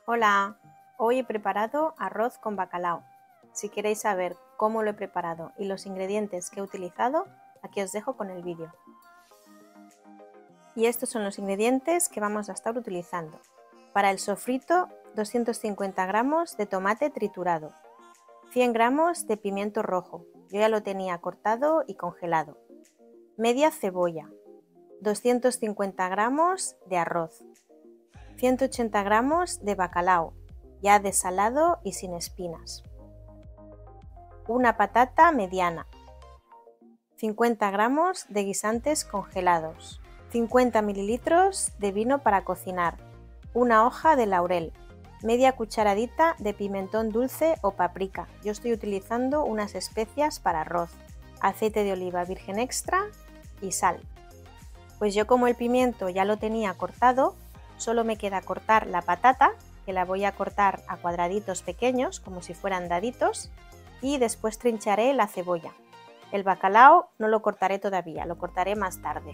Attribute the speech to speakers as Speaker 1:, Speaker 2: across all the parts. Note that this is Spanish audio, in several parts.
Speaker 1: Hola, hoy he preparado arroz con bacalao. Si queréis saber cómo lo he preparado y los ingredientes que he utilizado, aquí os dejo con el vídeo. Y estos son los ingredientes que vamos a estar utilizando. Para el sofrito, 250 gramos de tomate triturado, 100 gramos de pimiento rojo, yo ya lo tenía cortado y congelado, media cebolla, 250 gramos de arroz, 180 gramos de bacalao, ya desalado y sin espinas, una patata mediana, 50 gramos de guisantes congelados, 50 mililitros de vino para cocinar, una hoja de laurel, media cucharadita de pimentón dulce o paprika, yo estoy utilizando unas especias para arroz, aceite de oliva virgen extra y sal. Pues yo, como el pimiento ya lo tenía cortado, solo me queda cortar la patata, que la voy a cortar a cuadraditos pequeños, como si fueran daditos, y después trincharé la cebolla. El bacalao no lo cortaré todavía, lo cortaré más tarde.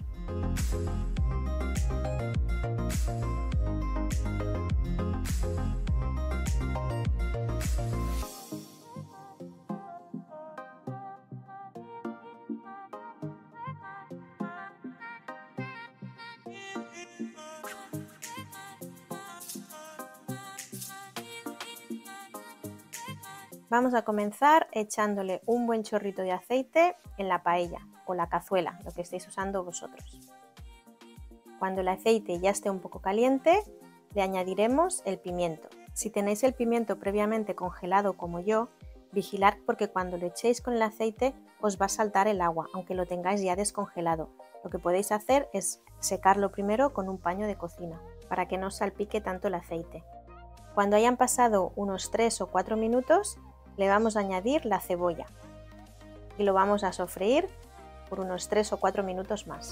Speaker 1: Vamos a comenzar echándole un buen chorrito de aceite en la paella o la cazuela, lo que estéis usando vosotros. Cuando el aceite ya esté un poco caliente, le añadiremos el pimiento. Si tenéis el pimiento previamente congelado como yo, vigilad porque cuando lo echéis con el aceite os va a saltar el agua, aunque lo tengáis ya descongelado. Lo que podéis hacer es secarlo primero con un paño de cocina, para que no os salpique tanto el aceite. Cuando hayan pasado unos 3 o 4 minutos, le vamos a añadir la cebolla y lo vamos a sofreír por unos 3 o 4 minutos más.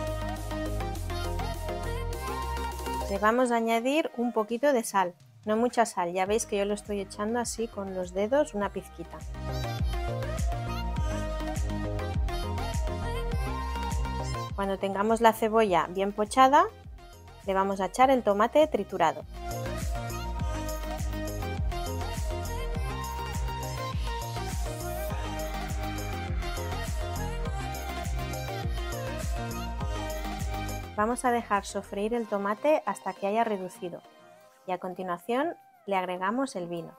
Speaker 1: Le vamos a añadir un poquito de sal, no mucha sal, ya veis que yo lo estoy echando así con los dedos, una pizquita. Cuando tengamos la cebolla bien pochada, le vamos a echar el tomate triturado. Vamos a dejar sofreír el tomate hasta que haya reducido y a continuación le agregamos el vino.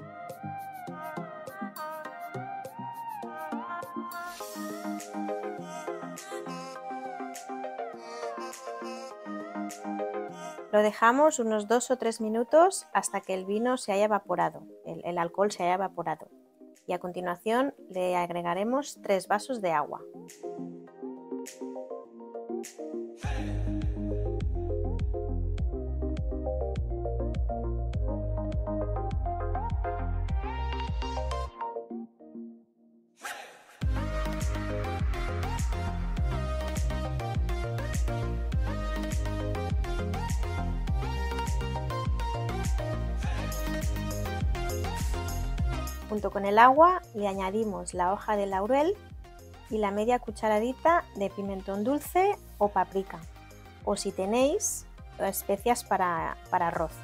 Speaker 1: Lo dejamos unos 2 o 3 minutos hasta que el vino se haya evaporado, el alcohol se haya evaporado, y a continuación le agregaremos 3 vasos de agua. Junto con el agua le añadimos la hoja de laurel y la media cucharadita de pimentón dulce o paprika, o si tenéis especias para arroz.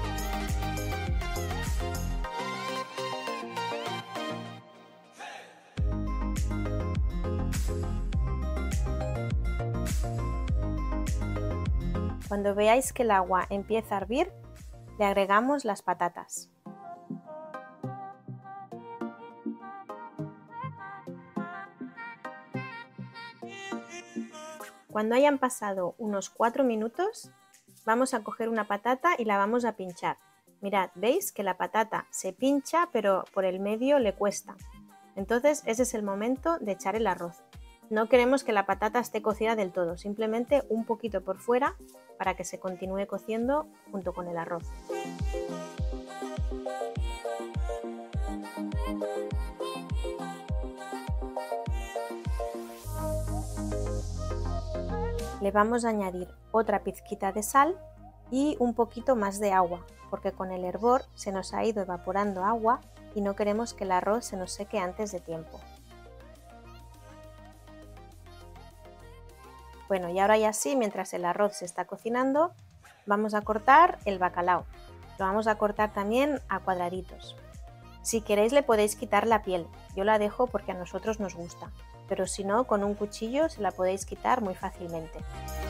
Speaker 1: Cuando veáis que el agua empieza a hervir, le agregamos las patatas. Cuando hayan pasado unos 4 minutos, vamos a coger una patata y la vamos a pinchar. Mirad, ¿veis que la patata se pincha pero por el medio le cuesta? Entonces ese es el momento de echar el arroz. No queremos que la patata esté cocida del todo, simplemente un poquito por fuera para que se continúe cociendo junto con el arroz. Le vamos a añadir otra pizquita de sal y un poquito más de agua, porque con el hervor se nos ha ido evaporando agua y no queremos que el arroz se nos seque antes de tiempo. Bueno, y ahora ya sí, mientras el arroz se está cocinando, vamos a cortar el bacalao. Lo vamos a cortar también a cuadraditos. Si queréis le podéis quitar la piel, yo la dejo porque a nosotros nos gusta, pero si no, con un cuchillo se la podéis quitar muy fácilmente.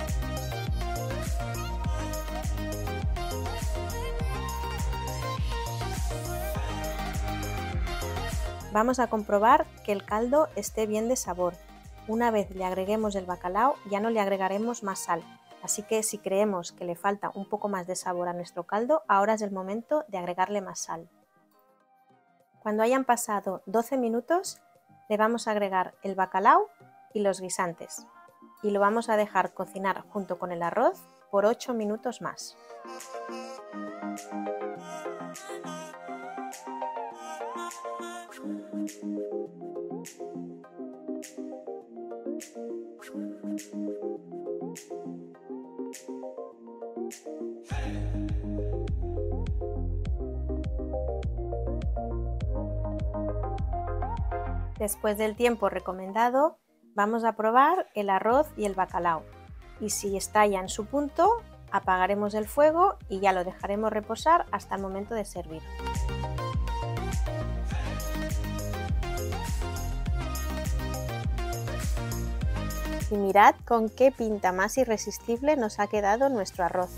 Speaker 1: Vamos a comprobar que el caldo esté bien de sabor. Una vez le agreguemos el bacalao ya no le agregaremos más sal, así que si creemos que le falta un poco más de sabor a nuestro caldo, ahora es el momento de agregarle más sal. Cuando hayan pasado 12 minutos le vamos a agregar el bacalao y los guisantes y lo vamos a dejar cocinar junto con el arroz por 8 minutos más. Después del tiempo recomendado, vamos a probar el arroz y el bacalao. Y si está ya en su punto, apagaremos el fuego y ya lo dejaremos reposar hasta el momento de servir. Y mirad con qué pinta más irresistible nos ha quedado nuestro arroz.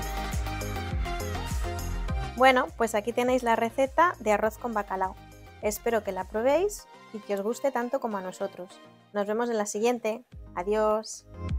Speaker 1: Bueno, pues aquí tenéis la receta de arroz con bacalao. Espero que la probéis y que os guste tanto como a nosotros. Nos vemos en la siguiente. Adiós.